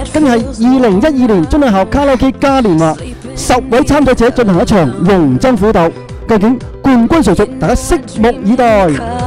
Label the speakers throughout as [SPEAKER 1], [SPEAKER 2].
[SPEAKER 1] 跟住係2012年津藝校卡拉 OK 嘉年華，10位參賽者進行一場龍爭虎鬥，究竟冠軍誰屬？大家拭目以待。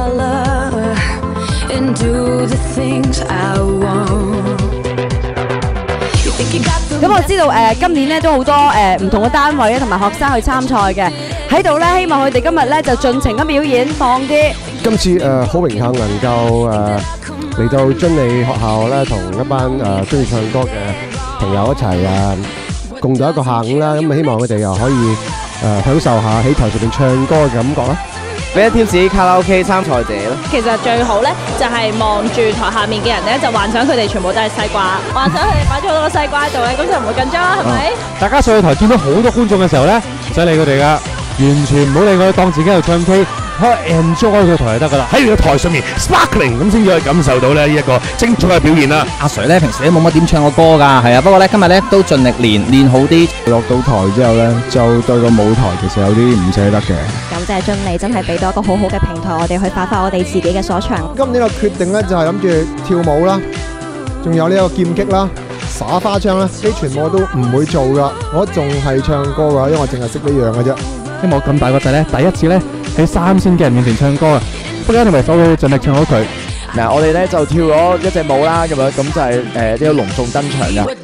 [SPEAKER 2] 咁我知道今年咧都好多唔同嘅單位咧同埋學生去參賽嘅，喺度咧希望佢哋今日咧就盡情咁表演，放啲。
[SPEAKER 3] 今次好榮幸能夠嚟到津理學校咧，同一班中意唱歌嘅朋友一齊共度一個下午啦。咁希望佢哋又可以享受下喺台上面唱歌嘅感覺啦。
[SPEAKER 4] 俾一 tips 卡拉 OK 參賽者咯。
[SPEAKER 5] 其實最好咧就係望住台下面嘅人咧，就幻想佢哋全部都係西瓜，幻想佢哋擺咗好多個西瓜喺度咧，咁就唔會緊張啦，係咪？
[SPEAKER 6] 大家上去台見到好多觀眾嘅時候咧，唔使理佢哋噶，完全唔好理佢，當自己喺度唱 K。可以 enjoy 個台就得噶啦，
[SPEAKER 7] 喺個台上面 sparkling 咁先至可以感受到咧呢一個精彩嘅表現啦。
[SPEAKER 8] 阿 Sir 咧平時都冇乜點唱過歌㗎，係啊，不過咧今日咧都盡力練好啲。
[SPEAKER 3] 落到台之後咧，就對個舞台其實有啲唔捨得嘅。
[SPEAKER 2] 感謝津理真係俾到一個好好嘅平台，我哋去發揮我哋自己嘅所長。
[SPEAKER 3] 今年嘅決定咧就係諗住跳舞啦，仲有呢個劍擊啦、耍花槍啦，呢全部我都唔會做㗎，我仲係唱歌㗎，因為我淨係識呢樣嘅啫。
[SPEAKER 6] 因為我咁大個仔咧，第一次咧喺3000嘅人面前唱歌啊，不過因為所有盡力唱好佢。
[SPEAKER 4] 嗱，我哋咧就跳咗一隻舞啦，咁樣咁就係呢個隆重登場嘅。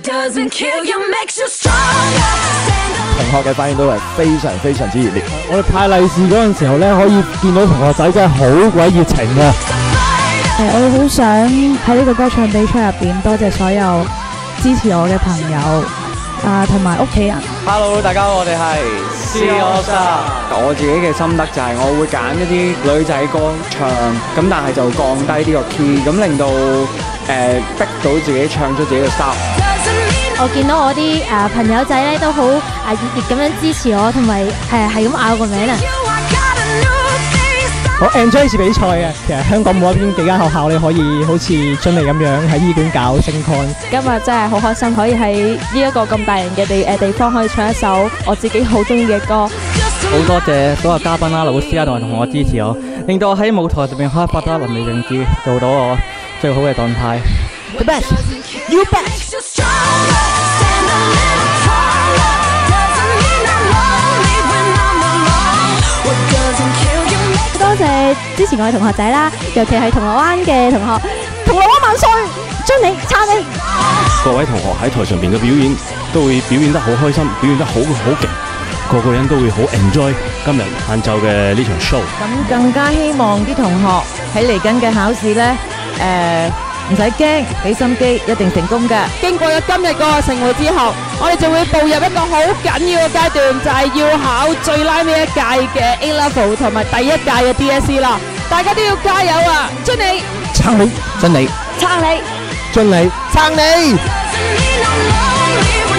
[SPEAKER 4] 同學嘅反應都係非常非常之熱烈。
[SPEAKER 6] 我哋派利是嗰陣時候咧，可以見到同學仔真係好鬼熱情啊！
[SPEAKER 9] 我好想喺呢個歌唱比賽入邊，多謝所有支持我嘅朋友。同埋屋企人。
[SPEAKER 4] Hello， 大家好，我哋係 C.O.S.A。我自己嘅心得就係我會揀一啲女仔歌唱，咁但係就降低呢個 key， 咁令到逼到自己唱出自己嘅 style。
[SPEAKER 9] 我見到我啲朋友仔咧都好熱烈咁樣支持我，同埋係咁嗌我個名啊！
[SPEAKER 1] 我 enjoy 呢次比賽嘅，其實香港冇一邊幾間學校你可以好似津理咁樣喺醫院搞升 con。
[SPEAKER 5] 今日真係好開心，可以喺呢一個咁大型嘅地方可以唱一首我自己好中意嘅歌。
[SPEAKER 10] 好多謝所有嘉賓啦、老師啊同埋同學支持我，令到我喺舞台上面開發得淋漓盡致，做到我最好嘅狀態。
[SPEAKER 2] The best, you best。
[SPEAKER 9] 多謝支持我嘅同學仔啦，尤其係銅鑼灣嘅同學，銅鑼灣萬歲！津理撐你！
[SPEAKER 7] 各位同學喺台上邊嘅表演都會表現得好開心，表現得好勁，個個人都會好 enjoy 今日晏晝嘅呢場 show。
[SPEAKER 11] 咁更加希望啲同學喺嚟緊嘅考試呢，唔使驚，俾心機，一定成功嘅。
[SPEAKER 2] 經過咗今日個盛會之後，我哋就會步入一個好緊要嘅階段，就係要考最拉尾一屆嘅 A Level 同埋第一屆嘅 DSE 啦。大家都要加油啊！津理
[SPEAKER 1] 撐你，津理
[SPEAKER 2] 撐你，
[SPEAKER 1] 津理撐你。